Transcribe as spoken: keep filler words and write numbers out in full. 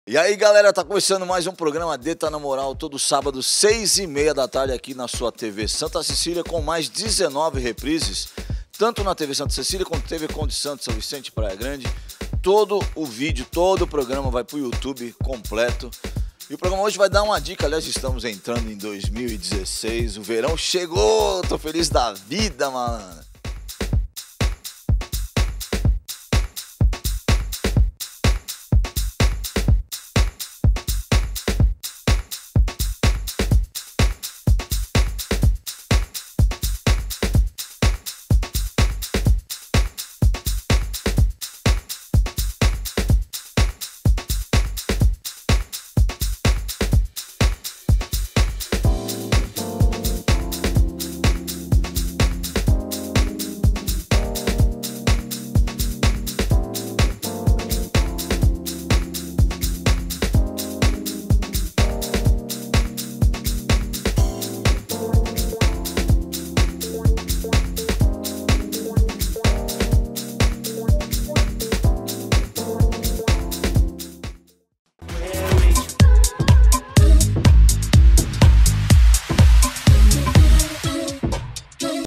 E aí, galera, tá começando mais um programa D Tá Na Moral, todo sábado, seis e meia da tarde, aqui na sua T V Santa Cecília, com mais dezenove reprises, tanto na T V Santa Cecília quanto T V Conde Santo, São Vicente, Praia Grande. Todo o vídeo, todo o programa vai pro YouTube completo. E o programa hoje vai dar uma dica, aliás, estamos entrando em dois mil e dezesseis, o verão chegou, tô feliz da vida, mano.